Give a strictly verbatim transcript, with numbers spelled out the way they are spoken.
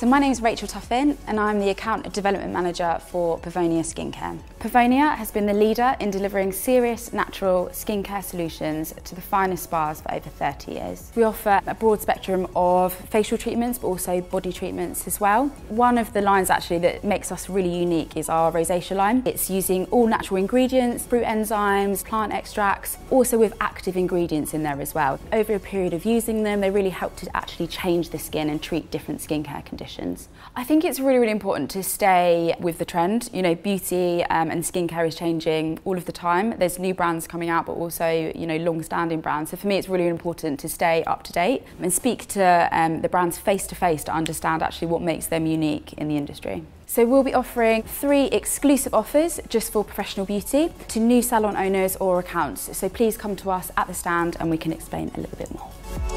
So my name is Rachel Tuffin and I'm the Account Development Manager for Pevonia Skincare. Pevonia has been the leader in delivering serious natural skincare solutions to the finest spas for over thirty years. We offer a broad spectrum of facial treatments but also body treatments as well. One of the lines actually that makes us really unique is our rosacea line. It's using all natural ingredients, fruit enzymes, plant extracts, also with active ingredients in there as well. Over a period of using them, they really help to actually change the skin and treat different skincare conditions. I think it's really, really important to stay with the trend. You know, beauty um, and skincare is changing all of the time. There's new brands coming out, but also, you know, long-standing brands. So for me, it's really important to stay up to date and speak to um, the brands face to face to understand actually what makes them unique in the industry. So we'll be offering three exclusive offers just for professional beauty to new salon owners or accounts. So please come to us at the stand and we can explain a little bit more.